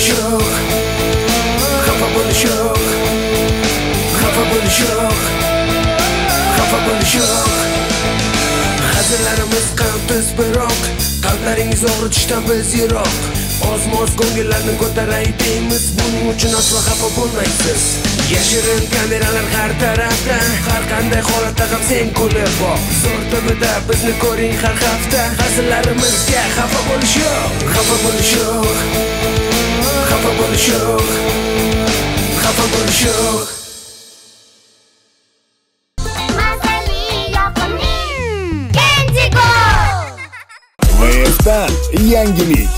bo'lish yo'q, xafa bo'lish yo'q, xafa bo'lish yo'q, xafa bo'lish yo'q. Hazillarimiz qantiz biroq, qalblaringiz og'ritishdan biz yiroq. Oz-moz ko'ngillarni ko'taray deymiz, buning uchun aslo xafa bo'lmaysiz. Yashirin kameralar har tarafda, har qanday holatda ham sen kulib boq. Zo'r tubida bizni ko'ring har hafta. Hazillarimizga xafa bo'lish yo'q, xafa bo'lish yo'q, xafa bo'lish yo'q, xafa bo'lish yo'q. VF'dan yangilik.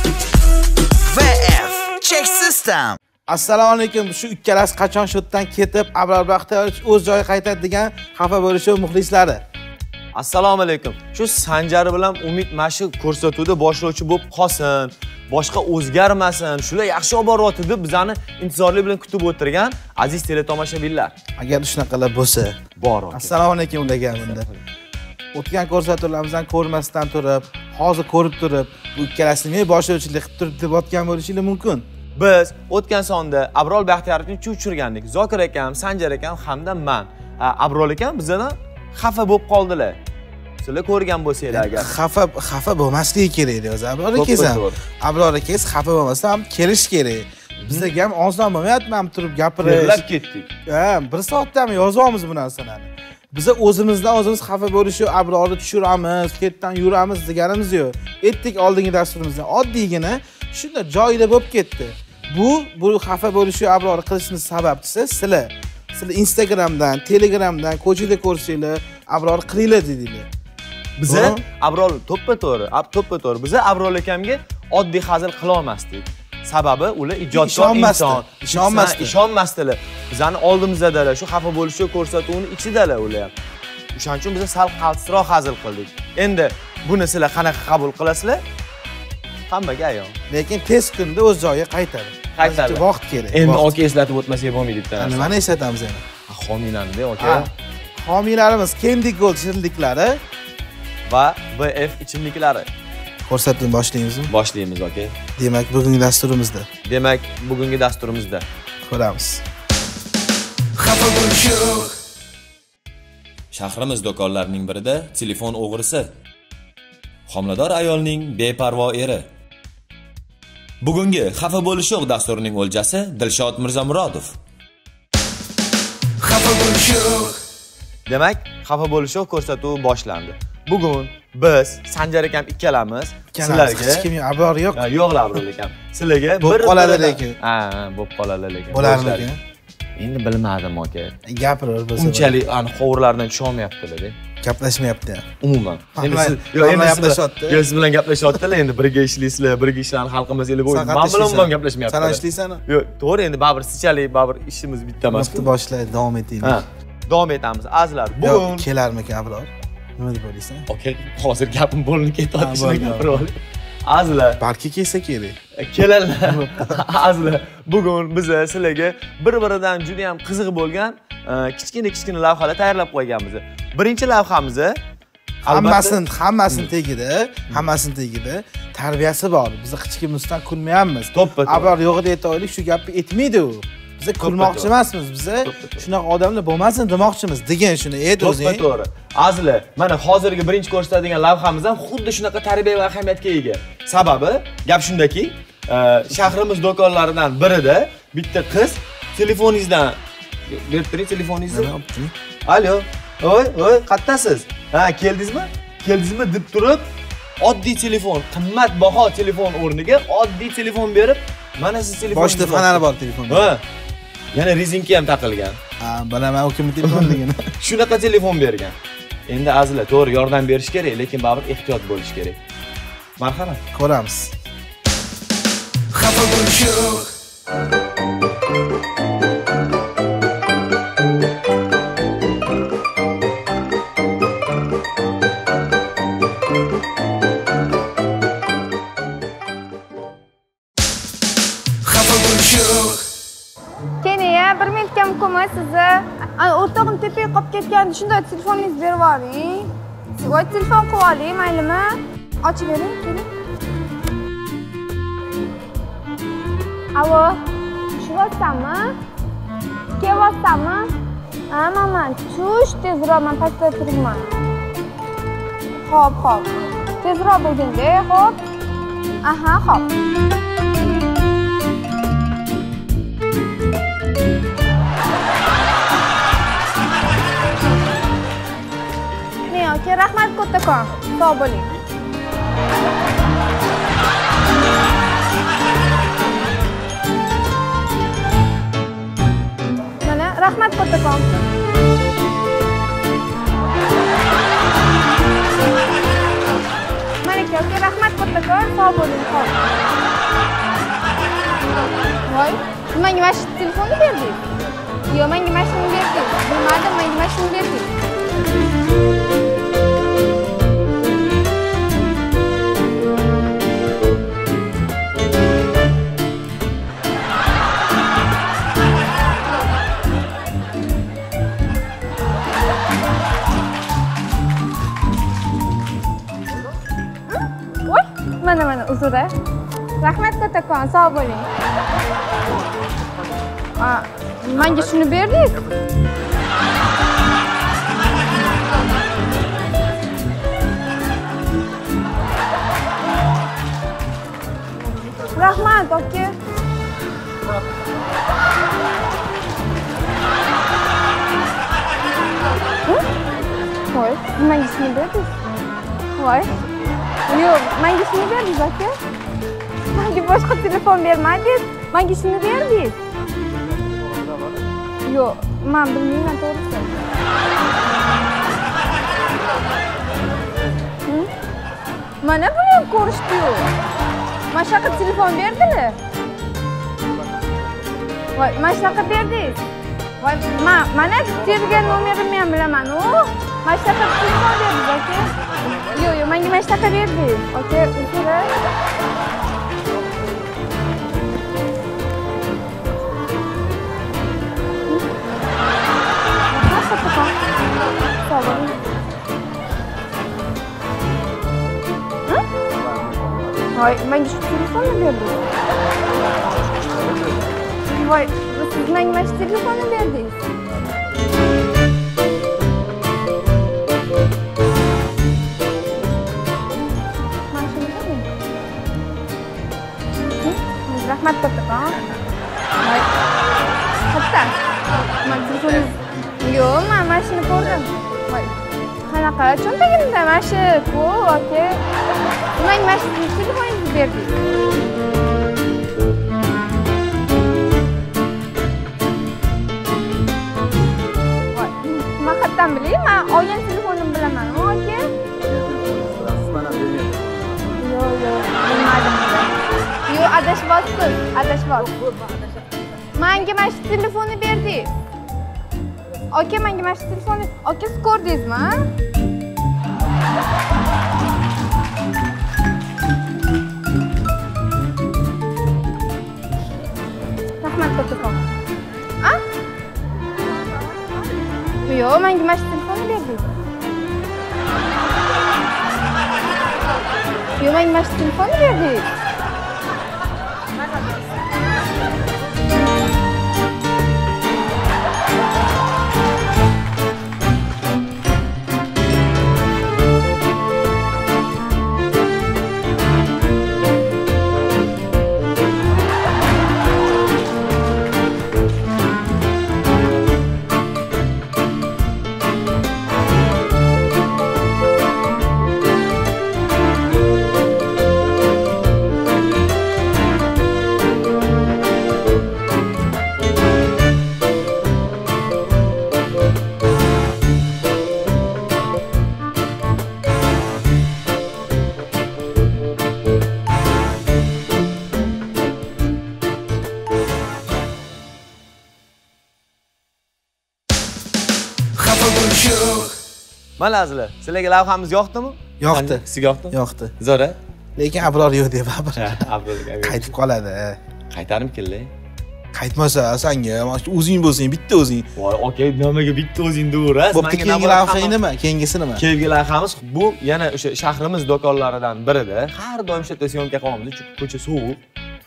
VF Check System. Assalomu alaykum. Shu ikkalasi qachon shotdan ketib, Abror Baxtiyorovich o'z joyiga qaytadi degan xafa bo'lishi muxlislari. Assalomu alaykum. Shu Sanjari bilan Umid mashi ko'rsatuvda boshlovchi bo'lib qolsin, boshqa o'zgarmasin, shular yaxshi olib boryapti deb bizani intizorlik bilan kutib o'tirgan aziz teletomoshabinlar. Agar shunaqalar bo'lsa, bor. Assalomu alaykum degan bunda. O'tgan ko'rsatuvlarimizdan ko'rmasdan turib, hozir ko'rib turib, bu ikkalasini men boshlovchilik qilib turib deb otgan bo'lishingiz mumkin. Biz o'tgan sonda Abror Baxtiyorovni uchirgandik. Zokir akam, Sanjar akam hamda men. Abror akam bizdan xafa bo'lib qoldilar. Sizlar ko'rgan bo'lsanglar agar. Xafa bo'lmasligi kerak edi o'zi. Abror akam. Abror akangiz xafa bo'lmasa ham kelish kerak. Bizga ham oson bo'lmayapti, men turib gapirish. Terlab ketdik. Ha, 1 soatdami yozyapmiz bu narsalarni. Biz o'zimizdan o'zimiz xafa bo'lishib, Abrorni tushiramiz, ketdan yuramiz deganimiz yo'q. Etdik oldingi dasturimizdan oddiygina shunda joyida bo'lib ketdi. Bu xafa bo'lishib, Abrorni qilishning sababchisi sizlar. Sizlar Instagramdan, Telegramdan ko'chada ko'rsanglar, Abrorni qilinglar dedinglar. Biza Abror to'ppa-to'g'ri. Biza Abror akamga oddiy hazil qila olmasdik. Sababi ular ijodkor inson, ishonmasdilar. Bizani oldimizdalar, shu xafa bo'lishi ko'rsatuvini ichidalar ular ham. O'shaning uchun biz sal qaltisroq hazil qildik. Endi buni sizlar qanaqa qabul qilasizlar? Hammaga ayon. Lekin tez kunda o'z joyiga qaytadi. Vaqt kerak. Endi oka eslatib o'tmasak bo'lmaydi bitta narsa. Nimani eslatamiz endi? Homiylarni-da oka. Homiylarimiz Candy Gold shirinliklari va BF ichimliklari. Ko'rsatuvni boshlaymizmi? Boshlaymiz, oka. Demak, bugungi dasturimizda. Ko'ramiz. Xafa bo'lish yo'q. Shahrimiz do'konlarining birida telefon o'g'risi. Homilador ayolning beparvo eri. Bugungi xafa bo'lish yo'q dasturining o'ljasi Dilshod Mirzamurodov. Xafa bo'lish yo'q. Demak, xafa bo'lish yo'q ko'rsatuvi boshlandi. Bugun biz Sanjar akam ikkalamiz sizlarga hech kim Abror yo'q. Yo'qlar Abror akam. Sizlarga bir qoladi lekin. Bo'lib qoladi lekin. Bo'larmikan? Endi bilmadim aka. Gapirar bo'lsa. Unchalik qovurlardan tusholmayaptilar-da. Gaplashmayapti. Umuman. Endi siz gaplashyapti. Siz bilan gaplashyaptilar, endi birga ishlaysizlar, birga ishlarni hal qilmasanglar bo'lmaydi. Men bilan ham gaplashmayapti. Sen ishlaysanmi? Yo'q, to'g'ri, endi baribir sizchalik baribir ishimiz bitta emas. Vaqtni boshlaydi, davom etaylik. Davom etamiz. Azizlar, bugun kelarmikan Abror? Nima deb o'ylaysan? Okey, hozir gapim bo'linib ketyapti, shuni gapirib oling. Azizlar, balki kelsa kerak. Kelinglar. Azizlar, bugun biz sizlarga bir-biridan juda ham qiziq bo'lgan kichkina lavhalar tayyorlab qo'yganmiz. Birinchi lavhamiz hammasini tegida tarbiyasi bor. Biz hech kimdan kulmayapmiz. Abror yo'g'ida aytaylik, shu gapni aytmaydi u. Biz kulmoqchi emasmiz. Biz shunaqa odamlar bo'lmasin demoqchimiz. Degan shuni ayt o'zing. To'g'ri. Azizlar, mana hozirgi birinchi ko'rsatadigan lavhamiz ham xuddi shunaqa tarbiya va ahamiyatga ega. Sababi, gap shundaki, shahrimiz do'konlaridan birida bitta qiz telefoningizdan berib turing telefoningizni. Alo. Oy, qattasiz? Ha, keldingizmi deb turib, oddiy telefon, qimmatbaho telefon o'rniga oddiy telefon berib, mana siz telefoningiz boshida fanari bor telefon. Ha. Yana rezinka ham taqilgan. Bilaman, u kimning telefonligini. Shunaqa telefon bergan. Endi azizlar, to'g'ri yordam berish kerak, lekin baribir ehtiyot bo'lish kerak. Marhamat, ko'ramiz. Xafa bo'lish yo'q. Keyin 1 minutga mumkinmi sizni? O'rtog'im tepaga qolib ketganda shunday telefoningizni berib yuboring. Voy, telefon qilib oling, maylimi? Ochib bering, keling. Alo. Tushyapsanmi? Kelyapsanmi? Ha, mama, tush tezroq, men pastda turibman. Xo'p. Tezroq bo'lgin-da, xo'p. Aha, xo'p. Ne, aka, rahmat kattakon. Sog' bo'ling. Mana, rahmat kattakon. Aka, rahmat kattakon, sog' bo'ling, xo'p. Voy, menga mana shu telefonni berdingiz. Yo'q, menga mana shuni berdingiz. Bilmadim, menga mana shuni berdingiz. Mana uzr-a. Rahmat kattakon, sog' bo'ling. Menga shuni berdingiz. Rahmat, aka. Voy, menga shuni berdingiz. Voy. Yo'q, menga shuni berdingiz, aka. Menga boshqa telefon bermadingiz. Menga shuni berdingiz. Yo'q, men bilmayman to'g'risi. Mana buni ham ko'rishdi-yu. Mana shunaqa telefon berdilar. Voy, mana shunaqa berdingiz. Voy, mana tergan nomerimni ham bilaman-ku. Mana shunaqa telefon berdingiz, aka. Yo'q, menga mana shunaqa berdingiz. Aka, uzr-a. Voy, menga shu telefonni berdingiz. Voy, siz menga mana shu telefonni berdingiz. Mana shuni bering. Rahmat kattakon. Voy. Katta. Men telefoningiz. Yo'q, men mana shuni ko'rdim. Voy. Qanaqa? Cho'ntagimda mana shu-ku, aka. Menga mana shu telefoningizni berdingiz. Voy, men qayerdan bilay? Men olgan telefonimni bilaman-ku, aka. Yo'q, bilmadim. Yo'q, adashyapsiz. Menga mana shu telefonni berdingiz. Aka, menga mana shu telefonni, aka, siz ko'rdingizmi? Rahmat kattakon. A? Yo'q, menga mana shu telefonni berdingiz. Yo'q, menga mana shu telefonni berdingiz. Mana azizlar, sizlarga lavhamiz yoqdimi? Yoqdi. Sizga yoqdimi? Yoqdi. Zo'ra. Lekin Abror yo'q deb Abror. Abror qaytib qoladi. Qaytarib keldi. Qaytmasa, senga o'zing bo'lsang, bitta o'zing. Voy, aka, nimaga bitta o'zing deyverasiz? Bo'pti, keyingi lavha nima? Keyingisi nima? Keyingi lavhamiz bu yana o'sha shahrimiz do'konlaridan birida. Har doim shu yerda syomka qilamiz, chunki ko'cha sovuq.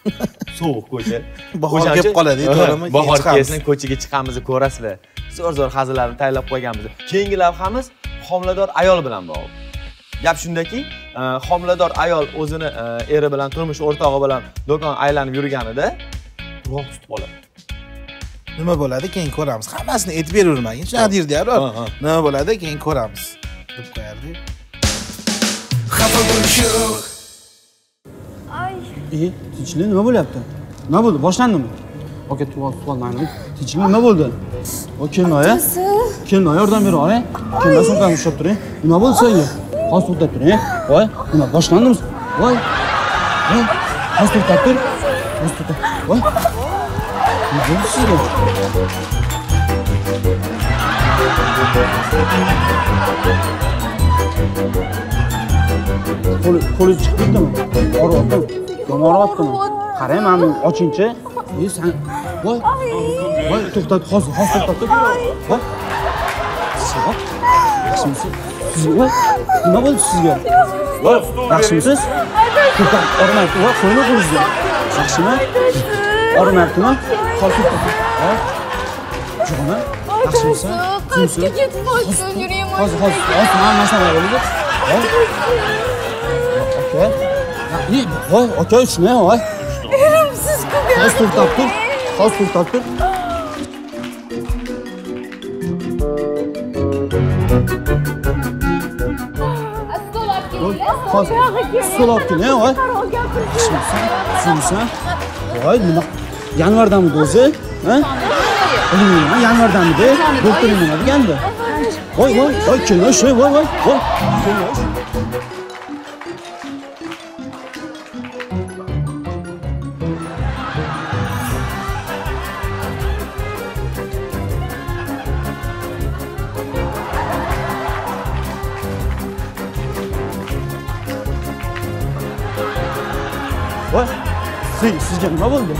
Sovuq ko'cha. Bahor kelib qoladi, to'g'rimi? Bahor kelsin, ko'chaga chiqamiz, ko'rasizlar. Zo'r hazillarni tayyorlab qo'yganmiz. Keyingi lavhamiz homilador ayol bilan bog'liq. Gap shundaki, homilador ayol o'zini eri bilan, turmush o'rtog'i bilan do'kon aylanib yurganida roq tutib oladi. Nima bo'ladi, keyin ko'ramiz. Hammasini aytib beravermagin. Shunaqa deydi-ya. Nima bo'ladi, keyin ko'ramiz. deb qo'yardik. Xafa bo'lish yo'q. Ay. Tinchlik nima bo'lyapti? Nima bo'ldi? Boshlandimi? Aka, tuvalmaylik. Tinchlik nima bo'ldi? O, kelma-ya. Kelma, yordam bera oling. Kelma, sumkani ushlab turing. Nima bo'ldi senga? Hozir to'xtab turing. Voy, nima boshlandimiz? Voy. Voy, hozir to'xtab tur. Hozir to'xtab. Voy. Nima bo'ldi sizga? Qo'li chiqib ketdimi? Og'riyaptimi? Og'riyaptimi? Qarang, men ochingchi. Sen voy. Voy, to'xtat, hozir to'xtat. Voy. Yaxshimisiz? Sizga nima bo'ldi sizga? Voy, yaxshimisiz? To'xtat, og'rimayapti. Voy, qo'yni qo'lingizga. Yaxshimi? Og'rimayaptimi? Hozir to'xtat. Voy. Jo'g'mi? Yaxshimisan? Qatga ketib qolsin, yurayman. Hozir, men masala bo'ladi. Aka. Voy, aka, shuna, voy. Erimsiz ko'p. Hozir to'xtab tur. Hozir to'xtab tur. Stol olib keling, voy. Yaxshimisan? Voy, nima? Yanvardamidi o'zi? Ha? Bilmayman, yanvardamidi. Doktoring nima degandi? Voy, kelma, shu, voy. Voy, sizga nima bo'ldi?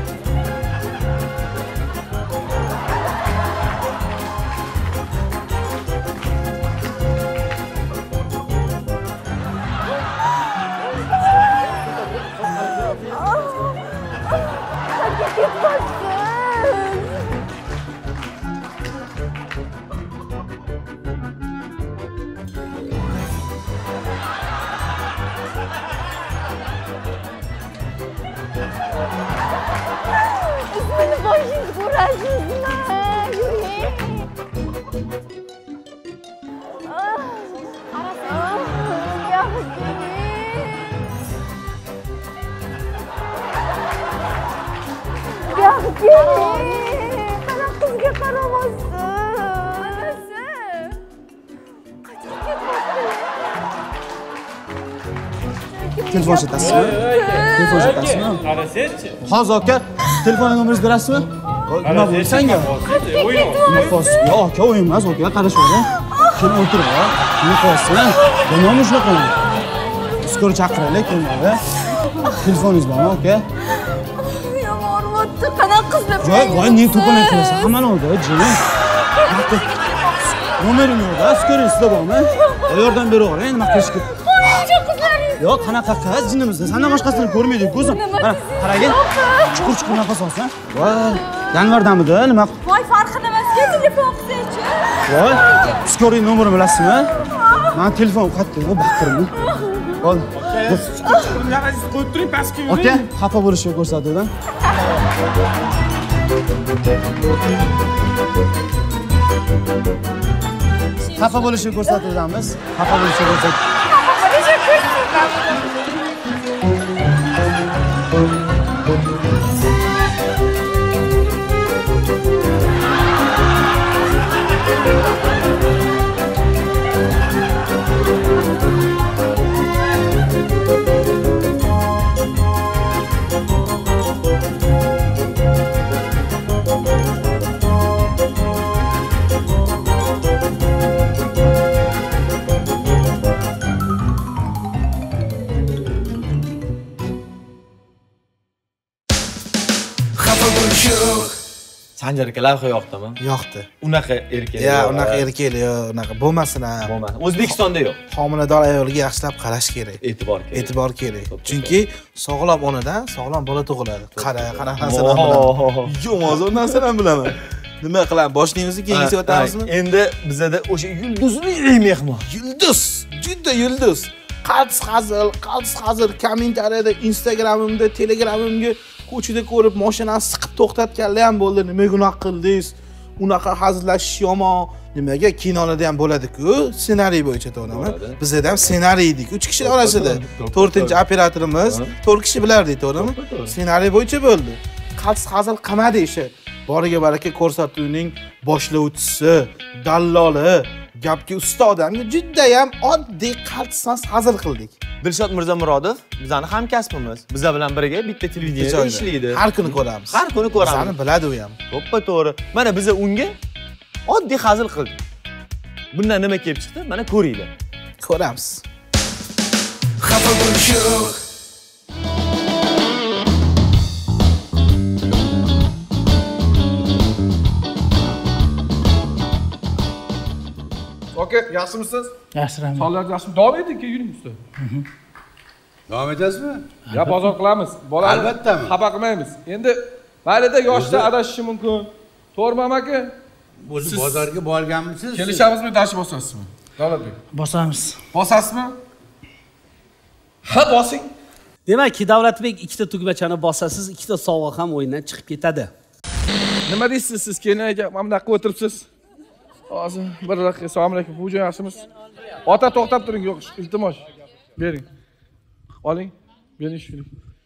Beni başınız uğraşıyorsunuz. Bana kızga karamazsın. Anası. Kaçıp gitmezsin. Telefon shetasizmi? Telefon shetasizmi? Qarasangchi. Hozir aka, telefon nomeringizni berasizmi? Nima bo'ldi senga? Nima qilasiz? Yo'q, aka, o'yin emas, aka, qarashvering. Keyin o'tirib, nima qilasizmi? Nima shunaqa? Skor chaqiraylik, kelmadi. Telefoningiz bormi, aka? Yomon o'tdi, qanaqa qiz deb. Voy, ne to'polay qilasan? Hammani oldi, jinim. Nomering yo'q-da, skoringizda bormi? Yordam beravering, nima qilish kerak? Yo'q, qanaqa qiz jinimizda. Sendan boshqasini ko'rmaydik, ko'zim. Mana, qaragin. Chuqur nafas olsan. Voy, yanvardamidi, nima? Voy, farqi nimasiga telefon qilsangchi? Voy, skoring nomerini bilasizmi? Men telefon qaytdi, u baqirmi. Ol. Qo'yib turing, pastga yuring. Aka, xafa bo'lishni ko'rsatdim. Xafa bo'lishni ko'rsatamiz. Xafa bo'lishni ko'rsatamiz. Sanjar aka lavha yoqdimi? Yoqdi. Unaqa erkak. Ya, unaqa erkak, unaqa bo'lmasin ham. Bo'lmadi. O'zbekistonda yo'q. Homilador ayolga yaxshilab qarash kerak. E'tibor kerak. E'tibor kerak. Chunki sog'lom onadan sog'lom bola tug'iladi. Qanaqa narsalar bilaman. Yo'q, narsalar bilaman. Nima qilamiz? Boshlaymiz, keyin o'tamizmi? Endi bizada o'sha yulduzli mehmon. Yulduz, juda yulduz. Qaltis hazil kommentariyada, Instagramimda, Telegramimga ko'chada ko'rib mashinani siqib to'xtatganlar ham bo'ldi. Nima gunoh qildingiz? Unaqa hazillashish yomon. Nimaga kinolarda ham bo'ladi-ku, ssenariy bo'yicha to'g'rimi? Bizda ham ssenariy edik. 3 kishi orasida 4-operatorimiz 4 kishi bilardik, to'g'rimi? Ssenariy bo'yicha bo'ldi. Qaltis hazil qilmadi ishi. Boriga baraka ko'rsatuvning boshlovchisi, dalloli, gapga usta odamga juda ham oddiy qaltis hazil qildik. Dilshod Mirzamurodov bizani hamkasbimiz. Bizlar bilan birga bitta televideniyada ishlaydi. Har kuni ko'ramiz. Har kuni ko'ramiz. Bizani biladi u ham. To'ppa-to'g'ri. Mana biz unga oddiy hazil qildik. Bundan nima kelib chiqdi? Mana ko'ringlar. Ko'ramiz. Xafa bo'lish yo'q. Oke, yaxshimisiz? Yaxshiman. Sog'lig'ingiz yaxshimi? Davom eting, keyin yuring usta. Davom etasizmi? Ya bozor qilamiz. Bolani Albattami. xafa qilmaymiz. Endi mayli-da yoshda adashishi mumkin. To'g'rimi aka? Siz bozorga borganmisiz? Kelishamizmi, dash bosasizmi? Davlatbek. Bosamiz. Bosasizmi? Ha, bosing. Demakki, Davlatbek ikkita tugmachani bosasiz, ikkita sovg'a ham o'yindan chiqib ketadi. Nima deysiz siz? Keyin aka, mana bunaqa o'tiribsiz. Hozir bir daqiqa, assalomu alaykum. Bu joy yaxshimiz? Ota to'xtab turing, yo'q, iltimos. Bering. Oling. Bering shu.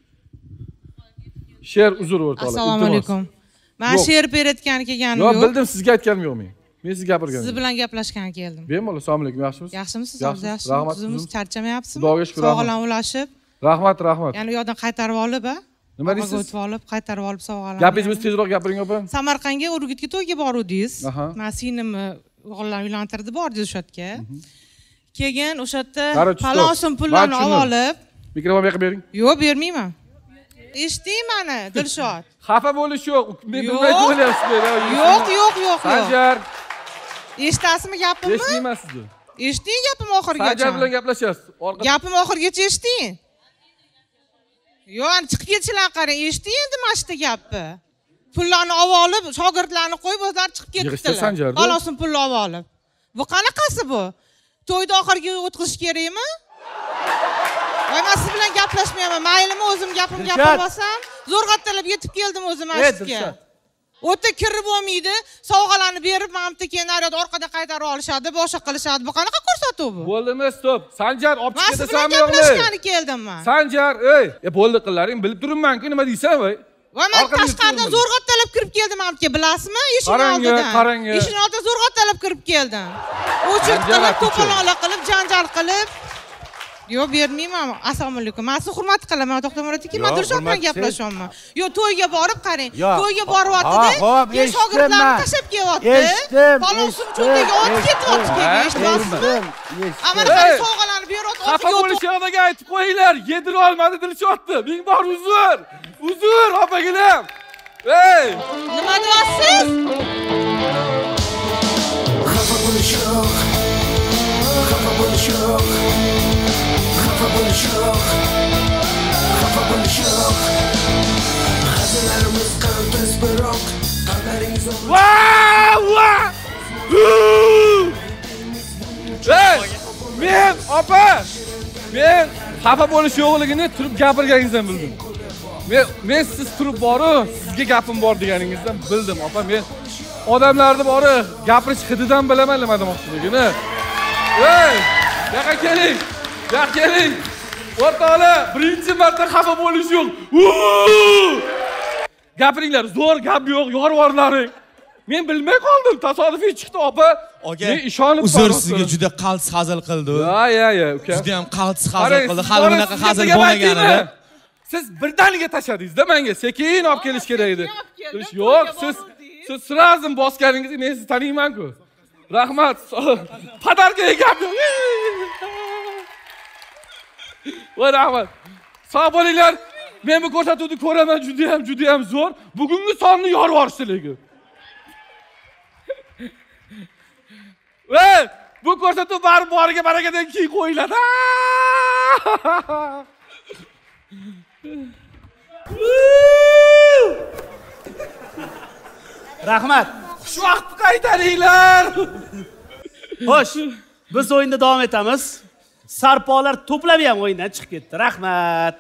She'r uzr o'rtoqlar. Assalomu alaykum. Men she'r berayotgani kelganim yo'q. Yo'q, bildim, sizga aytganim yo'q men. Men sizga gapirganim. Siz bilan gaplashgani keldim. Bemalol, assalomu alaykum, yaxshimisiz? Yaxshimisiz? Yaxshimisiz? Rahmat. O'zimiz charchamayapsizmi? Xudoga shukr. Sog'lomlashib. Rahmat. Ya'ni u yerdan qaytarib olib, Nima deysiz? O'tib olib, qaytarib olib sovg'alarni. Gapingizni tezroq gapiring, opa. Samarqandga Urgutga to'yga boruvdingiz. Men sinimni o'g'illarni uylantirdi, bordingiz o'sha yerga. Keyin o'sha yerda palonsin pullarni olib, mikrofon yoqib bering. Yo'q, bermayman. Eshiting meni, Dilshod. Xafa bo'lish yo'q. Men bilmay qo'yapsiz. Yo'q. Sanjar. Eshitasizmi gapimni? Eshitmayman sizni. Eshiting gapim oxirigacha. Sanjar bilan gaplashyapsiz. Gapim oxirigacha eshiting. Yo'q, chiqib ketishlarni qarang, eshiting endi mana shu gapni. Pullarni olib, shogirdlarni qo'yib o'zlari chiqib ketdilar. Qalosin pulni olib. Bu qanaqasi bu? To'yda oxirgi o'tkazish kerakmi? Voy, men siz bilan gaplashmayman. Maylimi, o'zim gapimni gapirmasam, zo'rg'attalab yetib keldim o'zim ashga. O'tda kirib bo'lmaydi, sovg'alarni berib, mamta keyin naryoq orqada qaytarib olishadi, boshqa qilishadi. Bu qanaqa ko'rsatuv bu? Bo'ldimi, stop. Sanjar, olib Men ketasanmi yo'qmi? siz bilan gaplashgani keldim men. Sanjar, bo'ldi qillaring, bilib turibman-ku, nima deysan, voy? Va men tashqaridan zo'rg'attalab kirib keldim mamta, bilasizmi? Eshikni oldidan. Eshikni oldidan zo'rg'attalab kirib keldim. O'chirib qilib, to'polonlar qilib, janjal qilib. Yo'q, bermayman. Assalomu alaykum. Men sizni hurmat qilaman, To'xtamurod aka. Men Dilshod bilan gaplashyapman. Yo'q, to'yga borib qarang. To'yga boryapti-da. Keyin shogirdlarni tashlab kelyapti. Palonsin cho'ntagiga otib ketyapti. Eshityapsizmi? Ammo qarang, sovg'alarni beryapti. Xafa bo'lish yo'qdaga aytib qo'yinglar. Yedira olmadi Dilshodni. Ming bor uzr. Uzr, opagilam. Nima deyapsiz? Xafa bo'lish yo'q. Xafa bo'lish yo'q. Xafa bo'lish yo'q. Xafa bo'lish yo'q. Hazillarimiz qaltis biroq qadringiz Men, opa! Men xafa bo'lish yo'qligini turib gapirganingizdan bildim. Men siz turib borib, sizga gapim bor deganingizdan bildim, opa. Men odamlarni borib gapirish hididan bilaman nima demoqchiligini. Yo'qa keling. Yo'q keling. O'rtoqlar, birinchi marta xafa bo'lish yo'q. Gapiringlar, zo'r gap yo'q, yorvorlaring. Men bilmay qoldim, tasodifiy chiqdi, opa. Men ishonib uzr, sizga juda qaltis hazil qildi. Ya, uka. Juda ham qaltis hazil qildi. Hali bunaqa hazil bo'lmagan edi. Siz birdaniga tashladingiz-da menga. Sekin olib kelish kerak edi. Yo'q, siz sразу bosganingizni men sizni taniyman-ku. Rahmat. Padarkaga gap yo'q. Voy rahmat. Sog' bo'linglar. Men bu ko'rsatuvni ko'raman, juda ham zo'r. Bugungi sonni yorib yuborishdilar. Bu ko'rsatuv boriga barakadan keyin qo'yiladi. Rahmat. Xushvaqt qaytaringlar. Xo'sh, biz o'yinda davom etamiz. Sarpolar to'plab ham o'yindan chiqib ketdi. Rahmat.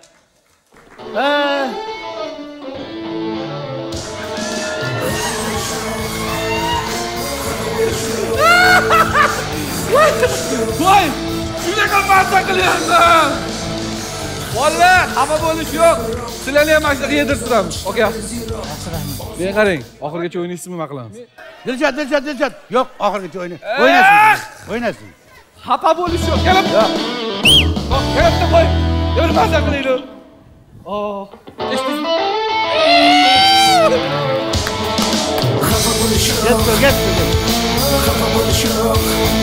Voy! Shunaqa mazza qilyapsan. Vallahi xafa bo'lish yo'q. Sizlarni ham mashina yedirtiramiz. Okay. Men qarang, oxirgacha o'ynaysizmi, nima qilamiz? Dilshod. Yo'q, oxirgacha o'ynasin. Xafa bo'lish yo'q. Kelib. Yo'q, kelibdi qo'y. Yur mazza qilaylik. Eshitdingizmi? Xafa bo'lish yo'q. Xafa bo'lish yo'q.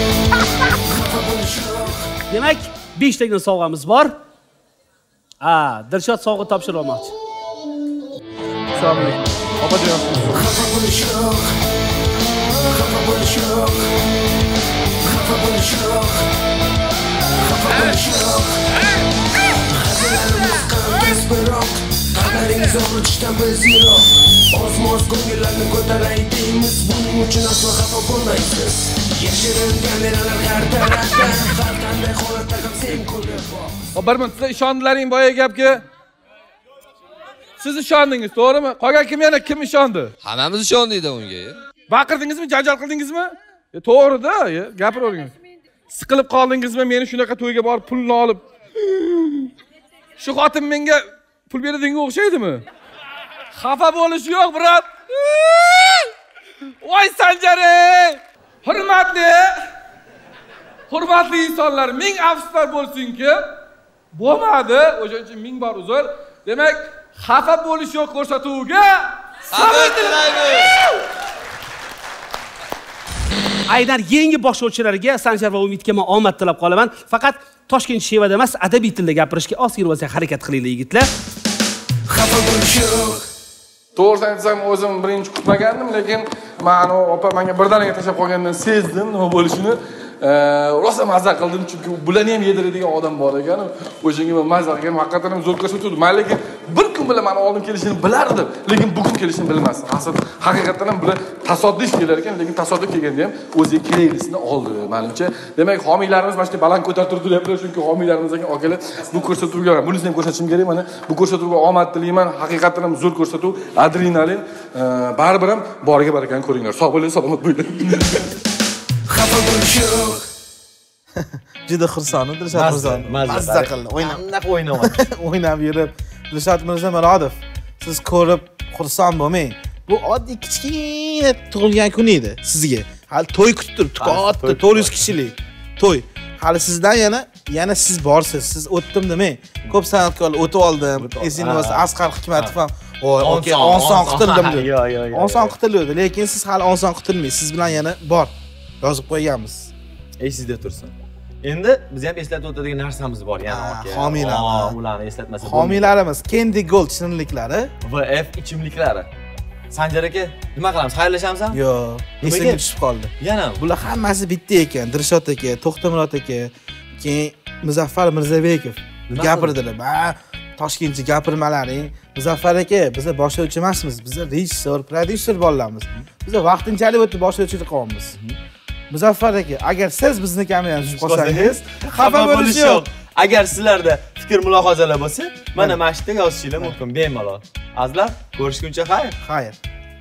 Demak, 5 tadan sovg'amiz bor. Dilshod sovg'a topshira olmoqchi. Assalomu alaykum. Opajon. Xafa bo'lish yo'q. Xafa bo'lish yo'q. Xafa bo'lish yo'q. Xafa bo'lish yo'q. Hazillarimiz qanday biroq, qadringiz og'ritishdan biz yiroq. Oz-moz ko'ngillarni ko'taray deymiz, buning uchun aslo xafa bo'lmaysiz. Yashirin kameralar har tarafda, har qanday holatda ham sen ko'rib boq. Birman sizlar ishondilaring boya gapga. Siz ishondingiz, to'g'rimi? Qolgan kim ishondi? Hammamiz ishondikda unga. Baqirdingizmi, janjal qildingizmi? To'g'ri-da, gapiravering. Siqilib qoldingizmi? Meni shunaqa to'yga borib pulni olib. Shu xotin menga pul beradiga o'xshaydimi? Xafa bo'lish yo'q, brat. Voy Sanjare! Hurmatli insonlar, ming afsuslar bo'lsinki, bo'lmadi. O'shaning uchun ming bor uzr. Demak, xafa bo'lish yo'q ko'rsatuviga sabr tilaymiz. Aynan yangi boshlovchilarga Sanjar va Umidga men omad tilab qolaman. Faqat Toshkent Shevada emas, adabiy tilda gapirishga ozgina bo'lsa harakat qilinglar yigitlar. Xafa bo'lish yo'q. To'g'ri aytsam, o'zim birinchi kutmagandim, lekin men opa menga birdaniga tashlab qolgandan sezdim nima bo'lishini. Rosa mazza qildim, chunki bularni ham yediradigan odam bor ekan. O'shanga men mazza qilgan, haqiqatan ham zo'r ko'rsatuvdi. Men lekin bir kun bilan meni oldin kelishini bilardim, lekin bugun kelishini bilmasdim. Haqiqatan ham bular tasodif kelar ekan, lekin tasodif kelganda ham o'ziga keraklisini oldi, menimcha. Demak, homiylarimiz mana shu baland ko'tarib turdi deyaptilar, chunki homiylarimiz ekan, akalar, bu ko'rsatuvga, bunisini ham ko'rsatishim kerak mana. Bu ko'rsatuvga omad tilayman. Haqiqatan ham zo'r ko'rsatuv, adrenalin, baribir ham boriga barakani ko'ringlar. Sog' bo'ling, salomat bo'ling. Xafa bo'lish yo'q. Juda xursandman Dilshod Mirzo. Mazza qildi. O'ynab yurib. Dilshod Mirzo Murodov, siz ko'rib xursand bo'lmang. Bu oddiy kichkina tug'ilgan kun edi sizga. Hali to'y kutib turibdi, katta 400 kishilik to'y. Hali sizdan yana siz borsiz. Siz o'tdim demang. Ko'p san'atkorlar o'tib oldim. Esingizda bo'lsa Asqar Hikmatov ham okey, oson qutildim dedi. Oson qutildi, lekin siz hali oson qutilmaysiz. Siz bilan yana bor. Yozib qo'yganmiz. Esingizda tursin. Endi biz ham eslatib o'tadigan narsamiz bor, yana aka. Homiylar. Ularni eslatmasa bo'lmaydi. Homiylarimiz Candy Gold shirinliklari, VF ichimliklari. Sanjar aka, nima qilamiz? Xayrlashamizmi? Yo'q, esimga tushib qoldi. Yana bular hammasi bitta ekan. Dilshod aka, To'xtamurod aka, keyin Muzaffar Mirzabekov gapirdilar. Toshkentchi gapirmalaring. Muzaffar aka, biz boshlovchi emasmiz. Biz rejissor, prodyuser bolalarmiz. Biz vaqtinchalik o'tib boshlovchilik qilyapmiz. Muzaffar aka, agar siz bizni kamerani tushib qolsangiz, xafa bo'lish yo'q. Agar sizlarda fikr mulohazalar bo'lsa, mana mana shu yerga yozishingiz mumkin, bemalol. Azizlar, ko'rishguncha xayr. Xayr.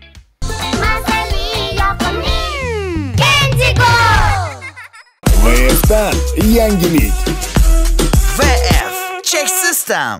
Mazali yoqimli Candy Gold. VF'dan yangilik. VF Check System.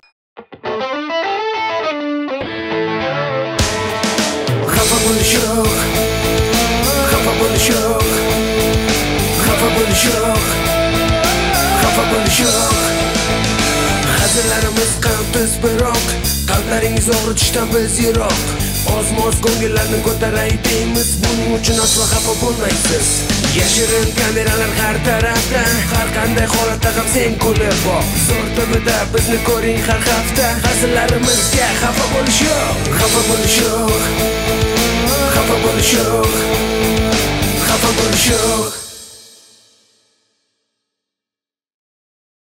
Xafa bo'lish yo'q. Xafa bo'lish yo'q. Xafa bo'lish yo'q. Xafa bo'lish yo'q. Hazillarimiz qanday biroq, qalblaringiz og'ritishdan biz yiroq. Oz-moz ko'ngillarni ko'taray deymiz, buning uchun aslo xafa bo'lmaysiz. Yashirin kameralar har tarafda, har qanday holatda ham sen ko'rib boq. Zo'r timida bizni ko'ring har hafta. Hazillarimizga xafa bo'lish yo'q. Xafa bo'lish yo'q. Xafa bo'lish yo'q. Xafa bo'lish yo'q.